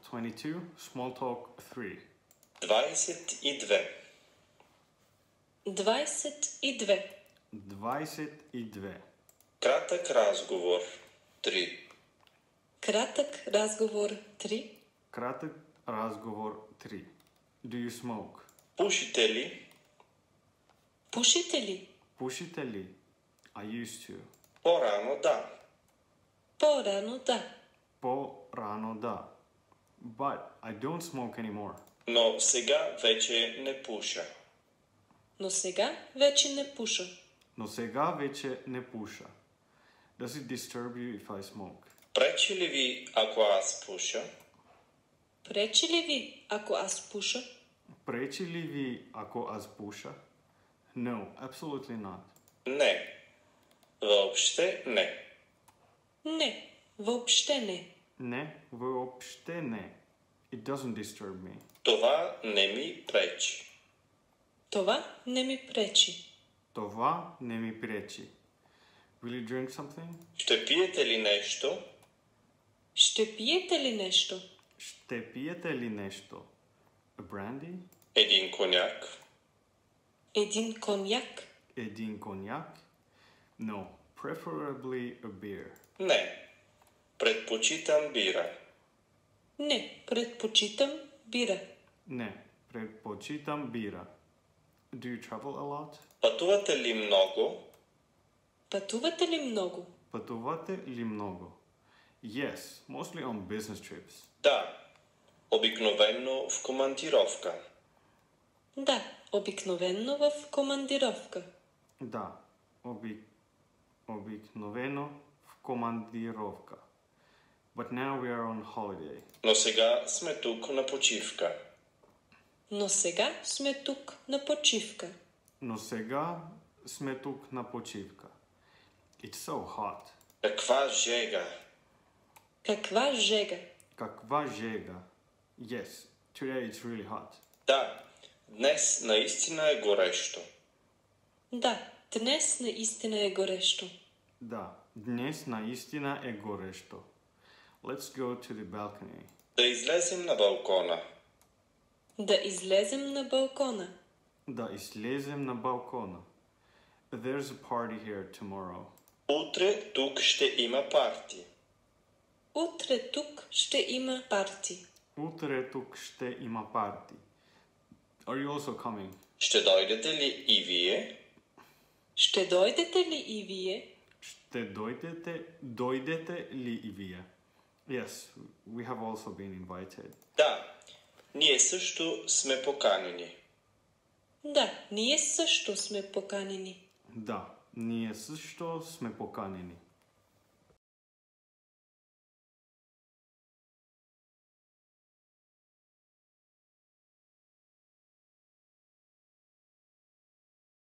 22. Small talk 3. 22. 22. 22. Кратък разговор 3. Кратък разговор 3. Кратък разговор 3. Do you smoke? Пушите ли? Пушите ли? Пушите ли? I used to. По-рано да. По-рано да. По-рано да. But I don't smoke anymore. Но сега вече не пуша. Но сега вече не пуша. Но сега вече не пуша. Does it disturb you if I smoke? Пречи ли ви, ако аз пуша? Пречи ли ви, ако аз пуша? Пречи ли ви, ако аз пуша? No, absolutely not. Не. Въобще не. Не, въобще не. Не, въобще не. It doesn't disturb me. Това не ми пречи. Това не ми пречи. Това не ми пречи. Will you drink something? Ще пиете ли нещо? Ще пиете ли нещо? Ще пиете ли нещо? A brandy? Един коняк? Един коньяк? Един коньяк? No, preferably a beer. Не. Предпочитам бира. Не, предпочитам бира. Не, предпочитам бира. Do you travel a lot? Пътувате ли много? Пътувате ли много? Пътувате ли много? Yes, mostly on business trips. Да. Обикновено в командировка. Да, обикновенно в командировка. Да, обикновено в командировка. But now we are on holiday. Но сега сме тук на почивка. Но сега сме тук на почивка. Но сега сме тук на почивка. It's so hot. Каква жега! Каква жега! Каква жега! Yes, today it's really hot. Да, днес наистина е горещо. Да, днес наистина е горещо. Да, днес наистина е горещо. Let's go to the balcony. Да излезем на балкона. Да излезем на балкона. Да излезем на балкона. There's a party here tomorrow. Утре тук ще има парти. Утре тук ще има парти. Утре тук ще има парти. Are you also coming? Ще дойдете ли и вие? Ще дойдете ли и вие? Ще дойдете ли и вие? Yes, we have also been invited. Да, ние също сме поканени. Да, ние също сме поканени. Да, ние също сме поканени.